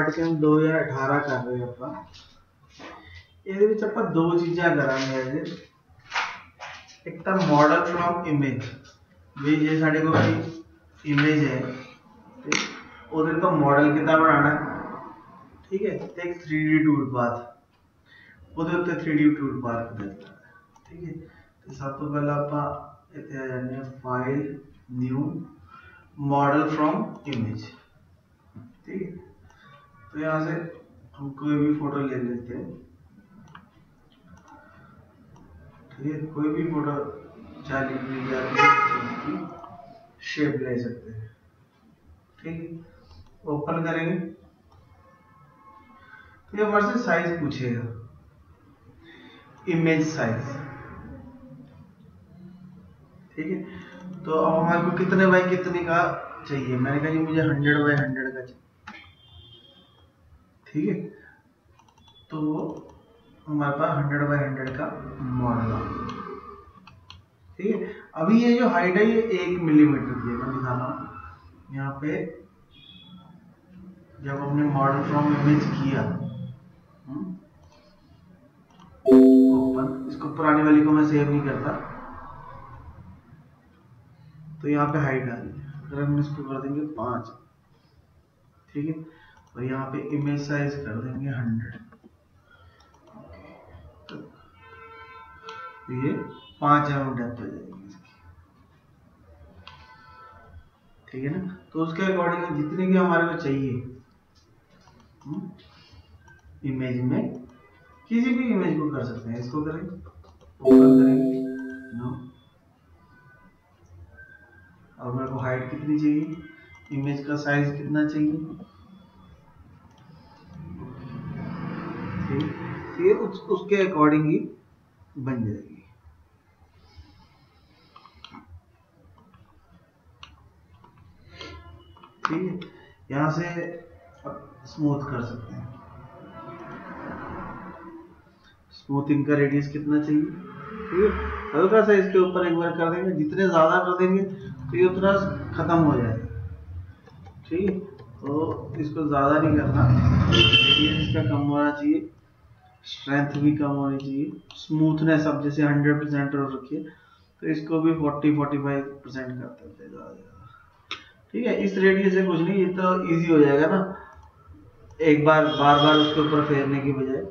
Partition 2018 कर रहे हैं ਆਪਾਂ ਇਹਦੇ ਵਿੱਚ ਆਪਾਂ ਦੋ ਚੀਜ਼ਾਂ ਕਰਾਂਗੇ ਅੱਜ। ਇੱਕ ਤਾਂ मॉडल फ्रॉम इमेज ਵੀ ਜੇ ਸਾਡੇ ਕੋਲ ਕੋਈ इमेज है ਤੇ ਉਹਦੇ ਤੋਂ मॉडल ਕਿੱਦਾਂ ਬਣਾਉਣਾ, ठीक है। तो एक 3D टूल पाथ ਉਹਦੇ ਉੱਤੇ 3D टूल पाथ ਦਿੱਤਾ, ठीक है। तो सब तो पहला ਆਪਾਂ ਇੱਥੇ आ जाने हैं file new model from image, ठीक है। तो यहाँ से हम कोई भी फोटो ले लेते हैं, ठीक है। कोई भी फोटो 40 या की शेप ले सकते हैं, ठीक है। ओपन करेंगे तो ये हमारे से साइज पूछेगा, इमेज साइज, ठीक है। तो अब हमारे को कितने बाय कितने का चाहिए, मैंने कहा जी मुझे 100 बाय 100 का चाहिए, ठीक है। तो हमारे पास 100 बाय 100 का मॉडल आ गया, ठीक है। अभी ये जो हाइट है ये 1 मिलीमीटर की है, मैं दिखा रहा हूँ यहाँ पे। जब हमने मॉडल फ्रॉम इमेज किया ओपन, इसको पुरानी वाली को मैं सेव नहीं करता, तो यहाँ पे हाइट आ रही है। अगर हम इसको कर देंगे 5, ठीक है। और यहाँ पे इमेज साइज कर देंगे 100, तो ये 5 mm डेप्थ हो जाएगी इसकी, ठीक है ना। तो उसके अकॉर्डिंग जितनी भी हमारे को चाहिए इमेज में, किसी भी इमेज को कर सकते हैं। इसको करेंगे, ओपन करेंगे, नो। और मेरे को हाइट कितनी चाहिए, इमेज का साइज कितना चाहिए, ठीक। तो ये उसके अकॉर्डिंग ही बन जाएगी, ठीक है। यहाँ से स्मूथ कर सकते हैं, स्मूथिंग का रेडियस कितना चाहिए, ठीक है। हल्का सा इसके ऊपर एक बार कर देंगे, जितने ज्यादा कर देंगे तो ये उतना खत्म हो जाएगा, ठीक है। तो इसको ज्यादा नहीं करना, रेडियस इसका कम होना चाहिए, स्ट्रेंथ भी कम होनी चाहिए, स्मूथनेस अब जैसे 100% और रखिए तो इसको भी 40-45% करते हैं ज्यादा, ठीक है। इस रेडियस से कुछ नहीं, ये तो इजी हो जाएगा ना, एक बार बार उसके ऊपर फेरने की बजाय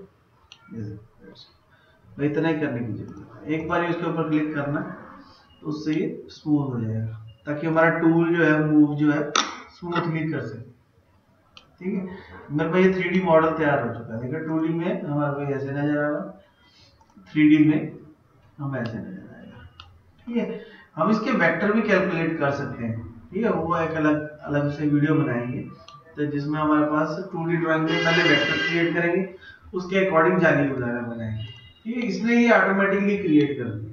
इतना ही करने की जरूरत है। एक बार उसके ऊपर क्लिक करना तो उससे ये स्मूथ हो जाएगा, ताकि हमारा टूल जो है मूव जो है स्मूथली कर सके, ठीक है। मेरे पास ये 3D मॉडल तैयार हो चुका है, देखिए 2D में हमारे को ऐसे नजर आ रहा, 3D में हम ऐसे नजर आएगा, ठीक है। हम इसके वेक्टर भी कैलकुलेट कर सकते हैं, ठीक है। वो एक अलग से वीडियो बनाएंगे तो जिसमें हमारे पास 2D ड्राइंग में पहले वेक्टर क्रिएट करेंगे, उसके अकॉर्डिंग जाली वगैरह बनाएंगे, ठीक है। इसलिए ये ऑटोमेटिकली क्रिएट कर देगा।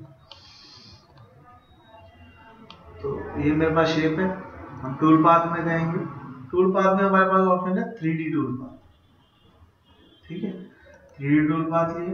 तो ये मेरे पास शेप है, हम टूल पाथ में जाएंगे, टूल पाथ में हमारे पास ऑप्शन है 3D टूल पाथ, ठीक है। 3D टूल पाथ लिए,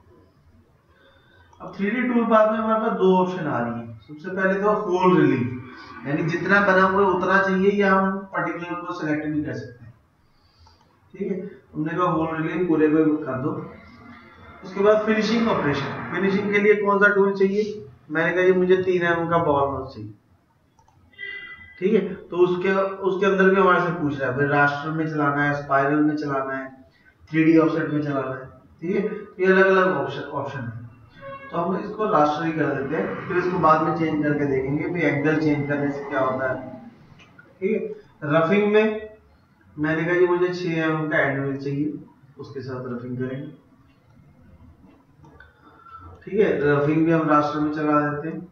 अब 3D टूल पाथ में हमारे पास दो ऑप्शन आ रही है। सबसे पहले तो होल रिलीफ, यानी जितना बना हुआ उतना चाहिए, या हम पर्टिकुलर को सिलेक्ट नहीं कर सकते, ठीक है। हमने कहा होल रिलीफ पूरे को कर दो। उसके बाद फिनिशिंग ऑपरेशन, फिनिशिंग के लिए कौन सा टूल चाहिए, मैंने कहा ये मुझे 3 mm का बॉल माउस चाहिए, ठीक है। तो उसके अंदर भी हमारे से पूछ रहा है भाई रास्टर में चलाना है, स्पाइरल में चलाना है, 3D ऑफसेट में चलाना है, ठीक है। ये अलग अलग ऑप्शन है, तो हम इसको रास्टर ही कर देते हैं, फिर इसको बाद में चेंज करके देखेंगे भी एंगल चेंज करने से क्या होता है, ठीक है। रफिंग में मैंने कहा कि मुझे 6 mm का एंड चाहिए, उसके साथ रफिंग करेंगे, ठीक है। रफिंग भी हम रास्टर में चला देते हैं।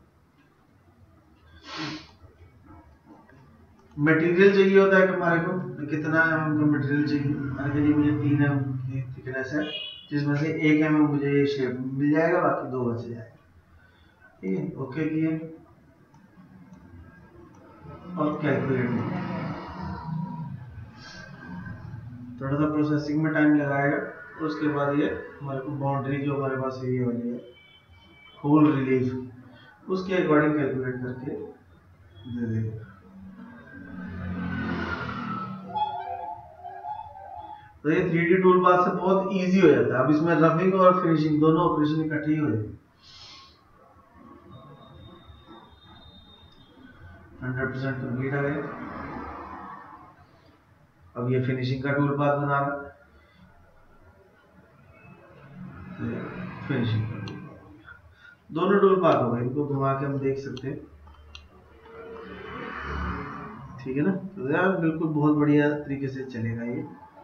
मटेरियल चाहिए होता है हमारे को, कितना mm का मटेरियल चाहिए, मैंने कहा जी मुझे 3 mm की थिकनेस है, जिसमें से 1 mm मुझे ये शेप मिल जाएगा, बाकी 2 बच जाएगा, ठीक है। ओके किए और कैलकुलेट में थोड़ा सा प्रोसेसिंग में टाइम लगाएगा, और उसके बाद ये हमारे को बाउंड्री जो हमारे पास एरिया वाली है होल रिलीफ, उसके अकॉर्डिंग कैलकुलेट करके दे देगा। तो ये 3D टूल पाथ से बहुत इजी हो जाता है। अब इसमें रफिंग और फिनिशिंग दोनों ऑपरेशन इकट्ठे ही हो जाएंगे। 100% कंप्लीट आ गया। अब ये फिनिशिंग का टूल पाथ बना रहा है, फिनिशिंग का टूल पाथ, दोनों टूल पाथ हो गए। इनको घुमा के हम देख सकते हैं, ठीक है ना। तो यार बिल्कुल बहुत बढ़िया तरीके से चलेगा ये,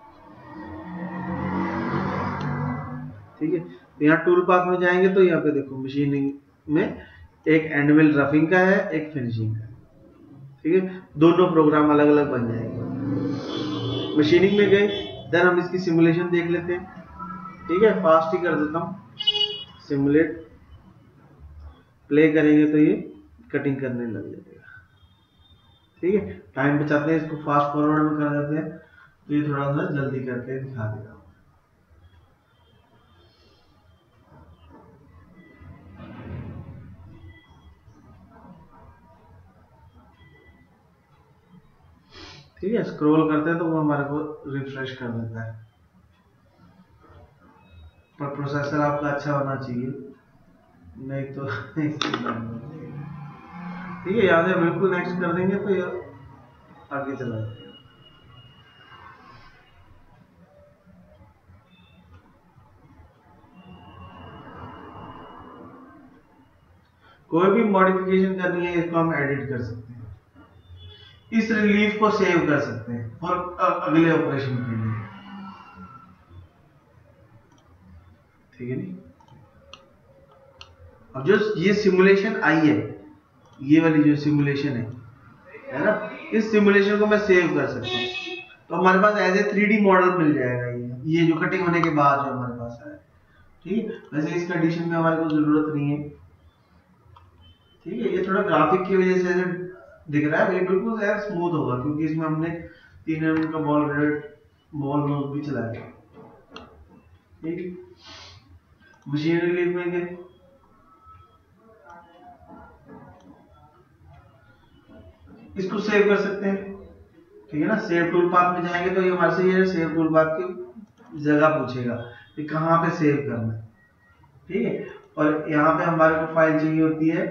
ठीक है। तो यहाँ टूल पाथ में जाएंगे तो यहाँ पे देखो मशीनिंग में एक एंड मिल रफिंग का है, एक फिनिशिंग का है, ठीक है। दोनों प्रोग्राम अलग अलग बन जाएंगे। मशीनिंग में गए, देन हम इसकी सिमुलेशन देख लेते हैं, ठीक है। फास्ट ही कर देता हूँ, सिमुलेट प्ले करेंगे तो ये कटिंग करने लग जाएगा, ठीक है। टाइम बचाते हैं, इसको फास्ट फॉरवर्ड में कर देते हैं तो ये थोड़ा सा जल्दी करके दिखा देगा। ठीक है, स्क्रॉल करते हैं तो वो हमारे को रिफ्रेश कर देता है। पर प्रोसेसर आपका अच्छा होना चाहिए, नहीं तो ठीक है। यहाँ से बिल्कुल नेक्स्ट कर देंगे तो ये आगे चला जाएगा। कोई भी मॉडिफिकेशन करनी है इसको हम एडिट कर सकते हैं, इस रिलीफ को सेव कर सकते हैं और अगले ऑपरेशन के लिए, ठीक है नी। अब जो ये सिमुलेशन आई है, ये वाली जो सिमुलेशन है ना, इस सिमुलेशन को मैं सेव कर सकता हूँ तो हमारे पास एज ए 3D मॉडल मिल जाएगा। ये जो कटिंग होने के बाद जो हमारे पास है, ठीक है। वैसे इस कंडीशन में हमारे को जरूरत नहीं है, ठीक है। ये थोड़ा ग्राफिक की वजह से दिख रहा है, ये बिल्कुल यार स्मूथ होगा क्योंकि इसमें हमने 3 mm का बॉल नोज भी चलाया, ठीक है। मशीन रिलीफ में गए, इसको सेव कर सकते हैं, ठीक है ना। सेव टूल पाथ में जाएंगे तो ये हमारे से ये सेव टूल पाथ की जगह पूछेगा कि कहाँ पे सेव करना है, ठीक है। और यहाँ पे हमारे को फाइल चाहिए होती है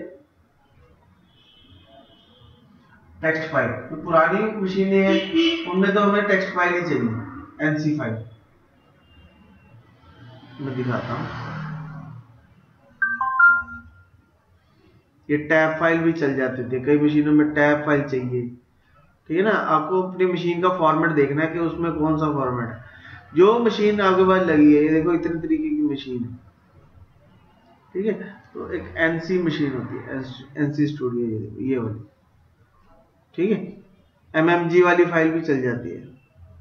टेक्स्ट फाइल। तो पुरानी मशीनें हैं उनमें तो हमें टेक्स्ट फाइल ही चाहिए, एनसी फाइल। मैं दिखाता हूँ, ये टैब फाइल भी चल जाते थे, कई मशीनों में टैब फाइल चाहिए, ठीक है ना। आपको अपनी मशीन का फॉर्मेट देखना है कि उसमें कौन सा फॉर्मेट है। जो मशीन आपके पास लगी है, ये देखो इतने तरीके की मशीन है, ठीक है। तो एक एनसी मशीन होती है, एनसी स्टूडियो, ये वाली, ठीक है। एमएमजी वाली फाइल भी चल जाती है।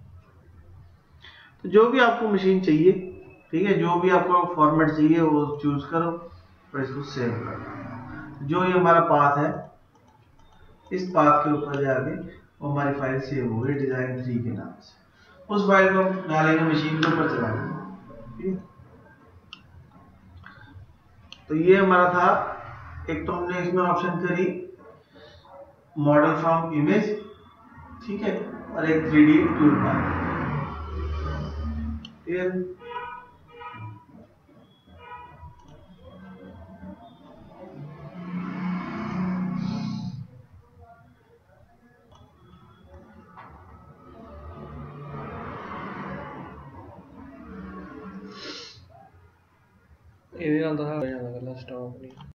तो जो भी आपको मशीन चाहिए, ठीक है, जो भी आपको फॉर्मेट चाहिए वो चूज करो और इसको सेव करो। जो ये हमारा पाथ है, इस पाथ के ऊपर जाके वो हमारी फाइल सेव हो गई डिजाइन 3 के नाम से। उस फाइल को हम डालेंगे मशीन के ऊपर चलाएंगे, ठीक है। तो ये हमारा था, एक तो हमने इसमें ऑप्शन करी मॉडल फ्रॉम इमेज, ठीक है, और एक 3D टूल पाथ। ਇਹਦੇ ਨਾਲ ਤਾਂ ਹੋ ਜਾਂਦਾ ਗੱਲਾਂ ਸਟਾਪ ਨਹੀਂ।